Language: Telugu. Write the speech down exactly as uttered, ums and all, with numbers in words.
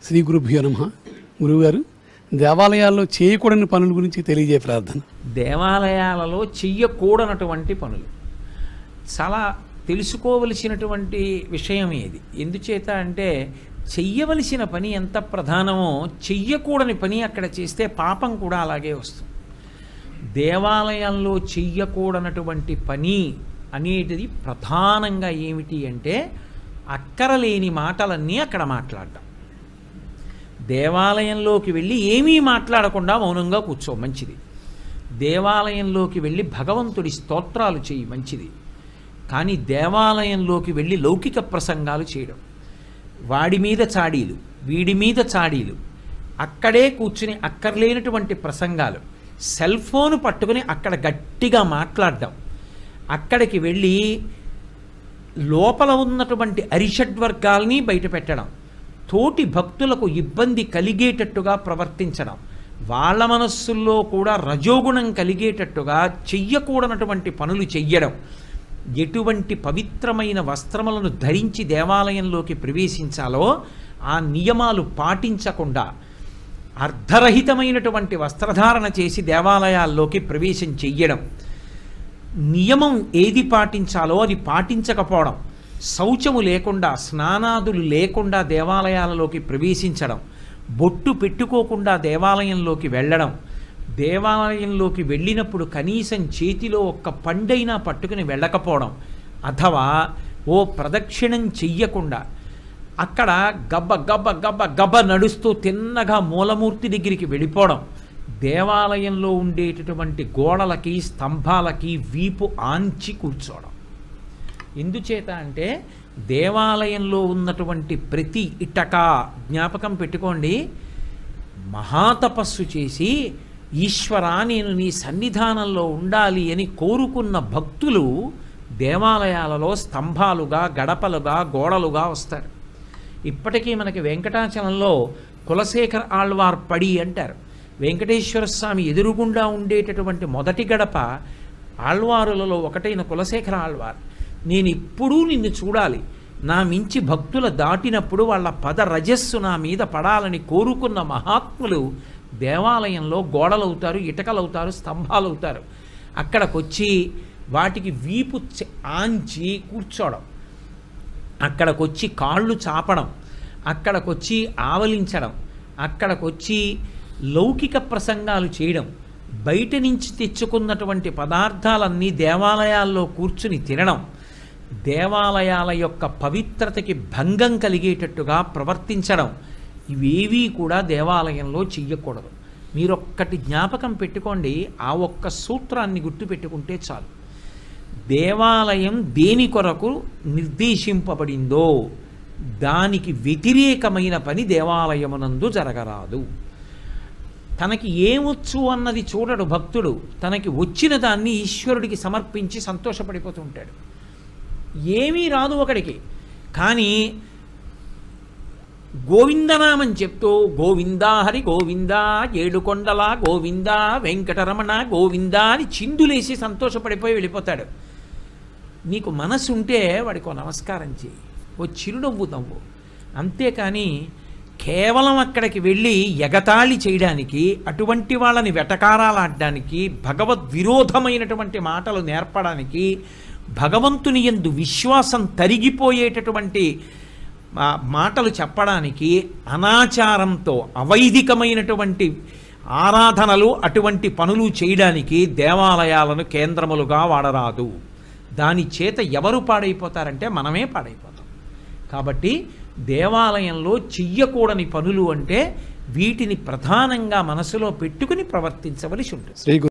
శ్రీ గురుభ్యో నమః. గురువుగారు, దేవాలయాల్లో చేయకూడని పనుల గురించి తెలియజే ప్రార్థన. దేవాలయాలలో చెయ్యకూడనటువంటి పనులు చాలా తెలుసుకోవలసినటువంటి విషయం ఇది. ఎందుచేత అంటే చెయ్యవలసిన పని ఎంత ప్రధానమో చెయ్యకూడని పని అక్కడ చేస్తే పాపం కూడా అలాగే వస్తుంది. దేవాలయాల్లో చెయ్యకూడనటువంటి పని అనేటిది ప్రధానంగా ఏమిటి అంటే అక్కరలేని మాటలన్నీ అక్కడ మాట్లాడడం. దేవాలయంలోకి వెళ్ళి ఏమీ మాట్లాడకుండా మౌనంగా కూర్చో, మంచిది. దేవాలయంలోకి వెళ్ళి భగవంతుడి స్తోత్రాలు చేయి, మంచిది. కానీ దేవాలయంలోకి వెళ్ళి లౌకిక ప్రసంగాలు చేయడం, వాడి మీద చాడీలు వీడి మీద చాడీలు, అక్కడే కూర్చుని అక్కర్లేనటువంటి ప్రసంగాలు, సెల్ ఫోన్ పట్టుకుని అక్కడ గట్టిగా మాట్లాడడం, అక్కడికి వెళ్ళి లోపల ఉన్నటువంటి అరిషడ్వర్గాల్ని బయట పెట్టడం, తోటి భక్తులకు ఇబ్బంది కలిగేటట్టుగా ప్రవర్తించడం, వాళ్ళ మనస్సుల్లో కూడా రజోగుణం కలిగేటట్టుగా చెయ్యకూడనటువంటి పనులు చెయ్యడం, ఎటువంటి పవిత్రమైన వస్త్రములను ధరించి దేవాలయంలోకి ప్రవేశించాలో ఆ నియమాలు పాటించకుండా అర్ధరహితమైనటువంటి వస్త్రధారణ చేసి దేవాలయాల్లోకి ప్రవేశం చెయ్యడం, నియమం ఏది పాటించాలో అది పాటించకపోవడం, శౌచము లేకుండా స్నానాదులు లేకుండా దేవాలయాలలోకి ప్రవేశించడం, బొట్టు పెట్టుకోకుండా దేవాలయంలోకి వెళ్ళడం, దేవాలయంలోకి వెళ్ళినప్పుడు కనీసం చేతిలో ఒక్క పండైనా పట్టుకుని వెళ్ళకపోవడం, అథవా ఓ ప్రదక్షిణం చెయ్యకుండా అక్కడ గబ్బ గబ్బ గబ్బ గబ్బ నడుస్తూ తిన్నగా మూలమూర్తి దగ్గరికి వెళ్ళిపోవడం, దేవాలయంలో ఉండేటటువంటి గోడలకి స్తంభాలకి వీపు ఆంచి కూర్చోవడం. ఎందుచేత అంటే దేవాలయంలో ఉన్నటువంటి ప్రతి ఇటక జ్ఞాపకం పెట్టుకోండి, మహాతపస్సు చేసి ఈశ్వరా నేను నీ సన్నిధానంలో ఉండాలి అని కోరుకున్న భక్తులు దేవాలయాలలో స్తంభాలుగా గడపలుగా గోడలుగా వస్తారు. ఇప్పటికీ మనకి వెంకటాచలంలో కులశేఖర ఆళ్వార్ పడి అంటారు. వెంకటేశ్వర స్వామి ఎదురుగుండా ఉండేటటువంటి మొదటి గడప ఆళ్వారులలో ఒకటైన కులశేఖర ఆళ్వార్. నేను ఎప్పుడూ నిన్ను చూడాలి, నా మించి భక్తుల దాటినప్పుడు వాళ్ళ పద రజస్సు నా మీద పడాలని కోరుకున్న మహాత్ములు దేవాలయంలో గోడలవుతారు, ఇటకలవుతారు, స్తంభాలవుతారు. అక్కడికొచ్చి వాటికి వీపు ఆంచి కూర్చోవడం, అక్కడికొచ్చి కాళ్ళు చాపడం, అక్కడికొచ్చి ఆవలించడం, అక్కడికొచ్చి లౌకిక ప్రసంగాలు చేయడం, బయట నుంచి తెచ్చుకున్నటువంటి పదార్థాలన్నీ దేవాలయాల్లో కూర్చుని తినడం, దేవాలయాల యొక్క పవిత్రతకి భంగం కలిగేటట్టుగా ప్రవర్తించడం, ఇవేవీ కూడా దేవాలయంలో చెయ్యకూడదు. మీరొక్కటి జ్ఞాపకం పెట్టుకోండి, ఆ ఒక్క సూత్రాన్ని గుర్తుపెట్టుకుంటే చాలు. దేవాలయం దేని కొరకు నిర్దేశింపబడిందో దానికి వ్యతిరేకమైన పని దేవాలయమునందు జరగరాదు. తనకి ఏమొచ్చు అన్నది చూడడు భక్తుడు, తనకి వచ్చిన దాన్ని ఈశ్వరుడికి సమర్పించి సంతోషపడిపోతూ ఉంటాడు. ఏమీ రాదు ఒకడికి, కానీ గోవిందనామం చెప్తూ గోవిందా హరి గోవిందా ఏడుకొండల గోవిందా వెంకటరమణ గోవిందా అని చిందులేసి సంతోషపడిపోయి వెళ్ళిపోతాడు. నీకు మనసు ఉంటే వాడికి ఓ నమస్కారం చేయి, ఓ చిరునవ్వు నవ్వు. అంతేకాని కేవలం అక్కడికి వెళ్ళి ఎగతాళి చేయడానికి, అటువంటి వాళ్ళని వెటకారాలాడడానికి, భగవద్విరోధమైనటువంటి మాటలు నేర్పడానికి, భగవంతుని యందు విశ్వాసం తరిగిపోయేటటువంటి మాటలు చెప్పడానికి, అనాచారంతో అవైదికమైనటువంటి ఆరాధనలు అటువంటి పనులు చేయడానికి దేవాలయాలను కేంద్రములుగా వాడరాదు. దాని చేత ఎవరు పాడైపోతారంటే మనమే పాడైపోతాం. కాబట్టి దేవాలయంలో చెయ్యకూడని పనులు అంటే వీటిని ప్రధానంగా మనసులో పెట్టుకుని ప్రవర్తించవలసి ఉంటుంది.